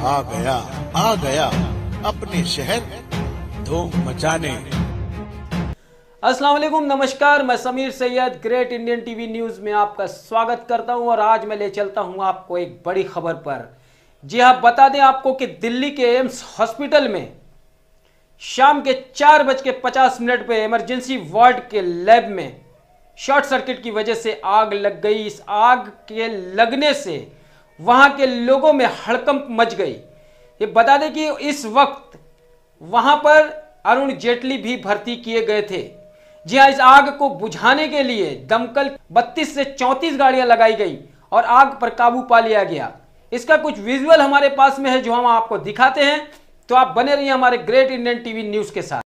आ गया अपने शहर धूम मचाने। अस्सलाम वालेकुम, नमस्कार। मैं Sameer Syed great Indian TV news में आपका स्वागत करता हूं और आज मैं ले चलता हूं आपको एक बड़ी खबर पर। जी हाँ, बता दें आपको कि दिल्ली के एम्स हॉस्पिटल में शाम के 4:50 पे इमरजेंसी वार्ड के लैब में शॉर्ट सर्किट की वजह से आग लग गई। इस आग के लगने से वहां के लोगों में हड़कंप मच गई। ये बता दें कि इस वक्त वहां पर अरुण जेटली भी भर्ती किए गए थे। जी हाँ, इस आग को बुझाने के लिए दमकल 32 से 34 गाड़ियां लगाई गई और आग पर काबू पा लिया गया। इसका कुछ विजुअल हमारे पास में है जो हम आपको दिखाते हैं, तो आप बने रहिए हमारे ग्रेट इंडियन टीवी न्यूज़ के साथ।